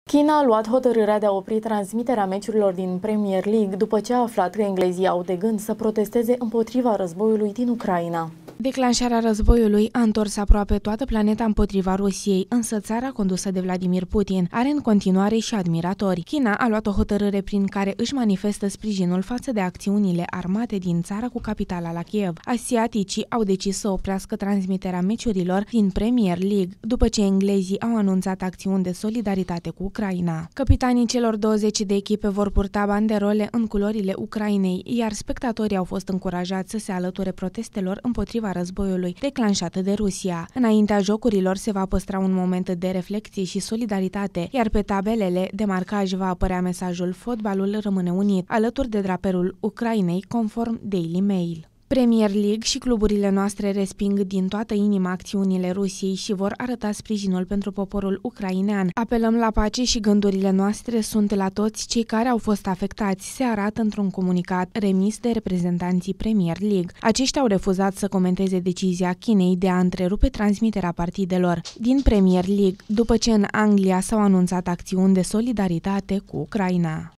China a luat hotărârea de a opri transmiterea meciurilor din Premier League după ce a aflat că englezii au de gând să protesteze împotriva războiului din Ucraina. Declanșarea războiului a întors aproape toată planeta împotriva Rusiei, însă țara condusă de Vladimir Putin are în continuare și admiratori. China a luat o hotărâre prin care își manifestă sprijinul față de acțiunile armate din țara cu capitala la Kiev. Asiaticii au decis să oprească transmiterea meciurilor din Premier League după ce englezii au anunțat acțiuni de solidaritate cu Ucraina. Capitanii celor 20 de echipe vor purta banderole în culorile Ucrainei, iar spectatorii au fost încurajați să se alăture protestelor împotriva războiului declanșat de Rusia. Înaintea jocurilor se va păstra un moment de reflecție și solidaritate, iar pe tabelele de marcaj va apărea mesajul "Fotbalul rămâne unit", alături de draperul Ucrainei, conform Daily Mail. Premier League și cluburile noastre resping din toată inima acțiunile Rusiei și vor arăta sprijinul pentru poporul ucrainean. Apelăm la pace și gândurile noastre sunt la toți cei care au fost afectați, se arată într-un comunicat remis de reprezentanții Premier League. Aceștia au refuzat să comenteze decizia Chinei de a întrerupe transmiterea partidelor din Premier League, după ce în Anglia s-au anunțat acțiuni de solidaritate cu Ucraina.